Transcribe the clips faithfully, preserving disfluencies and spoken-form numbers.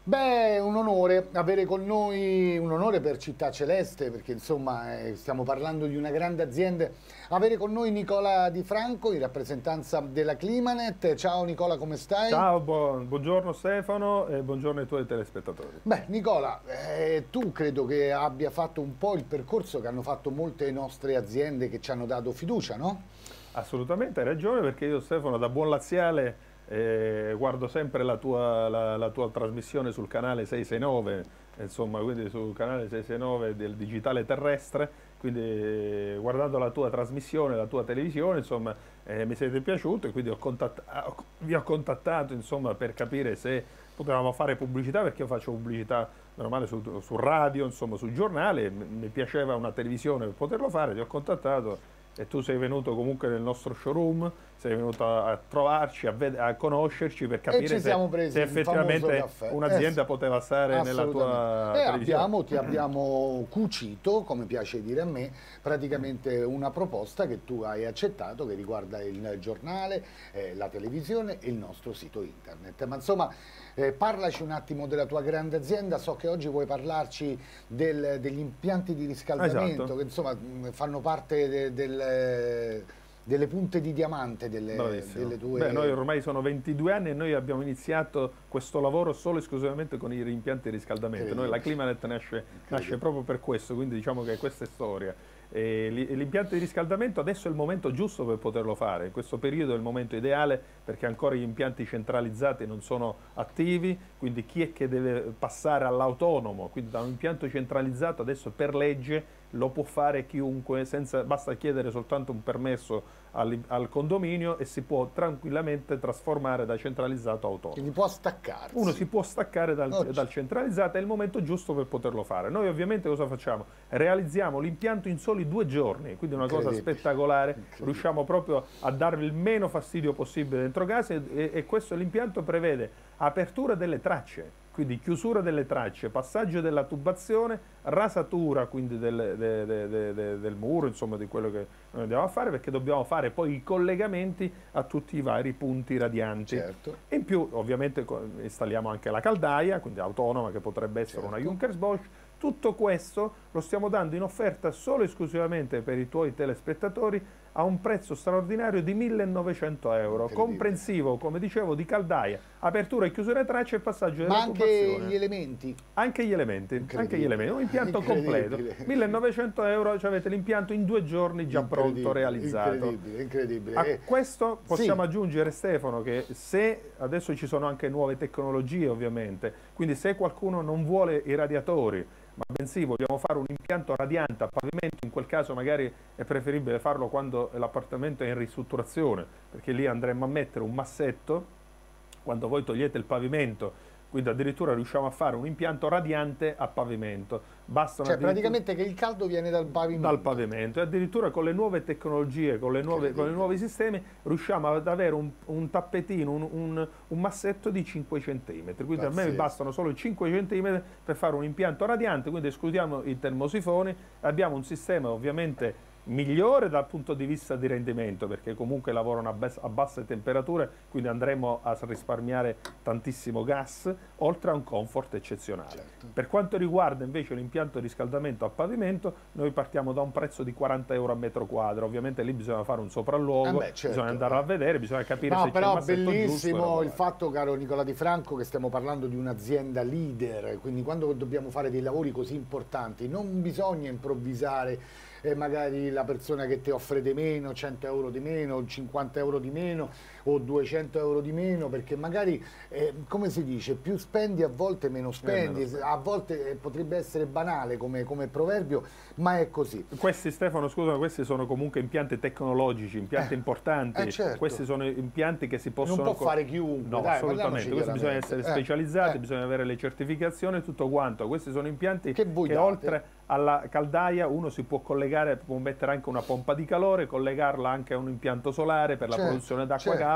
Beh, è un onore avere con noi, un onore per Città Celeste, perché insomma eh, stiamo parlando di una grande azienda, avere con noi Nicola Di Franco in rappresentanza della Climanet. Ciao Nicola, come stai? Ciao, buon- buongiorno Stefano e buongiorno ai tuoi telespettatori. Beh, Nicola, eh, tu credo che abbia fatto un po' il percorso che hanno fatto molte nostre aziende che ci hanno dato fiducia, no? Assolutamente hai ragione, perché io Stefano da buon laziale eh, guardo sempre la tua, la, la tua trasmissione sul canale sei sei nove, insomma, quindi sul canale sei sei nove del digitale terrestre, quindi eh, guardando la tua trasmissione, la tua televisione, insomma, eh, mi siete piaciuti e quindi ho contattato, vi ho contattato, insomma, per capire se potevamo fare pubblicità, perché io faccio pubblicità normale su, su radio, insomma, sul giornale, mi piaceva una televisione per poterlo fare, ti ho contattato e tu sei venuto comunque nel nostro showroom, sei venuto a, a trovarci, a, ved- a conoscerci per capire ci se, siamo presi se il famoso effettivamente caffè. un'azienda Eh sì, poteva stare nella tua assolutamente. E televisione. abbiamo, ti abbiamo cucito, come piace dire a me, praticamente una proposta che tu hai accettato, che riguarda il giornale, eh, la televisione e il nostro sito internet. Ma insomma, eh, parlaci un attimo della tua grande azienda. So che oggi vuoi parlarci del- degli impianti di riscaldamento, Esatto. che insomma mh, fanno parte de- del, delle punte di diamante delle, Bravissimo. delle tue... Beh, noi ormai sono ventidue anni e noi abbiamo iniziato questo lavoro solo e esclusivamente con i impianti di riscaldamento. Noi, la Climanet nasce, nasce proprio per questo, quindi diciamo che questa è storia. E li- l'impianto di riscaldamento adesso è il momento giusto per poterlo fare, in questo periodo è il momento ideale perché ancora gli impianti centralizzati non sono attivi, quindi chi è che deve passare all'autonomo, quindi da un impianto centralizzato adesso per legge lo può fare chiunque, senza, basta chiedere soltanto un permesso al, al condominio e si può tranquillamente trasformare da centralizzato a autonomo. Quindi può staccarsi. Uno si può staccare dal, Oggi. dal centralizzato, è il momento giusto per poterlo fare. Noi ovviamente cosa facciamo? Realizziamo l'impianto in soli due giorni, quindi una cosa Incredibile. spettacolare, Incredibile. riusciamo proprio a darvi il meno fastidio possibile dentro casa e, e questo l'impianto prevede apertura delle tracce, quindi chiusura delle tracce, passaggio della tubazione, rasatura quindi del, de- de- de- de- del muro, insomma di quello che noi andiamo a fare, perché dobbiamo fare poi i collegamenti a tutti i vari punti radianti. Certo. E in più ovviamente co- installiamo anche la caldaia, quindi autonoma, che potrebbe essere Certo. una Junkers Bosch. Tutto questo lo stiamo dando in offerta solo e esclusivamente per i tuoi telespettatori a un prezzo straordinario di millenovecento euro, Incredibile. comprensivo, come dicevo, di caldaia, apertura e chiusura tracce e passaggio della Ma anche tubazione. gli elementi. Anche gli elementi, anche gli elementi, un impianto completo. Incredibile. millenovecento euro, cioè avete l'impianto in due giorni già pronto, Incredibile, realizzato. Incredibile, incredibile. A Eh, questo possiamo sì. aggiungere, Stefano, che se adesso ci sono anche nuove tecnologie ovviamente, quindi se qualcuno non vuole i radiatori, ma bensì vogliamo fare un impianto radiante a pavimento, in quel caso magari è preferibile farlo quando l'appartamento è in ristrutturazione, perché lì andremo a mettere un massetto, quando voi togliete il pavimento, quindi addirittura riusciamo a fare un impianto radiante a pavimento. Bastano Cioè addirittura- praticamente che il caldo viene dal pavimento. dal pavimento e addirittura con le nuove tecnologie, con, le nuove, con i nuovi sistemi riusciamo ad avere un, un tappetino, un, un, un massetto di cinque centimetri, quindi a me Pazzesco. bastano solo cinque centimetri per fare un impianto radiante, quindi escludiamo i termosifoni, abbiamo un sistema ovviamente migliore dal punto di vista di rendimento, perché comunque lavorano a, bas- a basse temperature, quindi andremo a risparmiare tantissimo gas, oltre a un comfort eccezionale. Certo. Per quanto riguarda invece l'impianto di riscaldamento a pavimento, noi partiamo da un prezzo di quaranta euro a metro quadro, ovviamente lì bisogna fare un sopralluogo, Eh beh, certo. bisogna andare a vedere, bisogna capire No, se c'è il però massetto giusto. e bellissimo lavorare. il fatto, caro Nicola Di Franco, che stiamo parlando di un'azienda leader, quindi quando dobbiamo fare dei lavori così importanti non bisogna improvvisare eh, magari la persona che ti offre di meno, cento euro di meno, cinquanta euro di meno o duecento euro di meno, perché magari, eh, come si dice, più spendi a volte meno spendi, meno spendi. a volte eh, potrebbe essere banale come, come proverbio, ma è così. Questi, Stefano, scusa, questi sono comunque impianti tecnologici, impianti Eh, importanti, eh, certo. questi sono impianti che si possono... Non può fare chiunque, No, dai, assolutamente, parliamoci questi bisogna chiaramente. essere Eh, specializzati, eh. bisogna avere le certificazioni e tutto quanto. Questi sono impianti Che voi date? oltre alla caldaia uno si può collegare, può mettere anche una pompa di calore, collegarla anche a un impianto solare per la Certo, produzione d'acqua certo. calda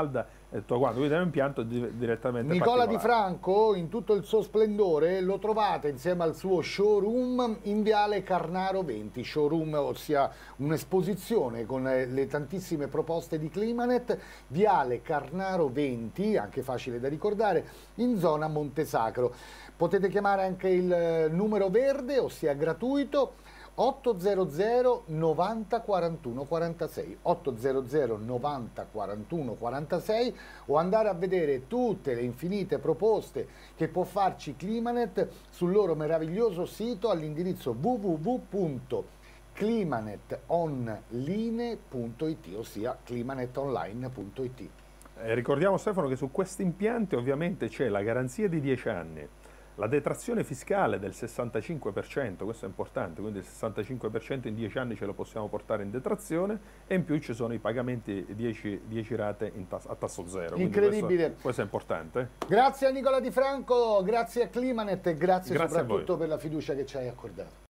e tutto quanto, quindi è un impianto di, direttamente Nicola Di particolare. Franco, in tutto il suo splendore, lo trovate insieme al suo showroom in Viale Carnaro venti, showroom, ossia un'esposizione con le, le tantissime proposte di Climanet, Viale Carnaro venti, anche facile da ricordare, in zona Montesacro. Potete chiamare anche il numero verde, ossia gratuito, ottocento novanta quarantuno quarantasei, ottocento novanta quarantuno quarantasei, o andare a vedere tutte le infinite proposte che può farci Climanet sul loro meraviglioso sito all'indirizzo w w w punto climanetonline punto it, ossia climanetonline punto it. Eh, ricordiamo, Stefano, che su questi impianti ovviamente c'è la garanzia di dieci anni, la detrazione fiscale del sessantacinque per cento, questo è importante, quindi il sessantacinque per cento in dieci anni ce lo possiamo portare in detrazione, e in più ci sono i pagamenti dieci, dieci rate in tas a tasso zero. Incredibile. Questo, questo è importante. Grazie a Nicola Di Franco, grazie a Climanet e grazie, Grazie soprattutto per la fiducia che ci hai accordato.